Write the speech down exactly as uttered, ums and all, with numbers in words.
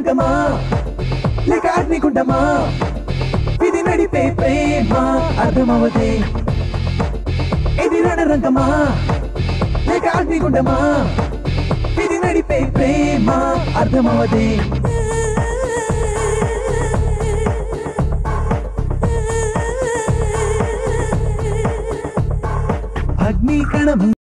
రంగమా లేక అగ్నిగుండమా ఇది నడిపే ప్రేమ అర్థమవదే ఇది రణరంగమా లేక అగ్నిగుండమా ఇది నడిపే ప్రేమ అర్థమవదే అగ్ని కణము